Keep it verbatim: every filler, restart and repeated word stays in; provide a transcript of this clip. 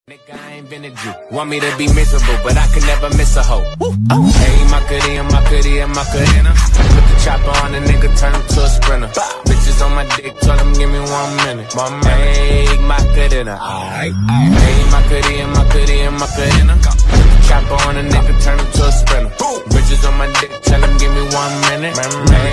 Nigga, I ain't been a Jew. Want me to be miserable, but I can never miss a hoe. Woo. Oh. Hey, my goodie and my goodie and my goodie. Put the chopper on the nigga, turn him to a sprinter. Bow. Bitches on my dick, tell him give me one minute. One minute. Hey, my goodie. Aight. Hey, my goodie and my goodie and my goodie. Put the chopper on the nigga, turn him to a sprinter. Boom. Bitches on my dick, tell him give me one minute. Hey.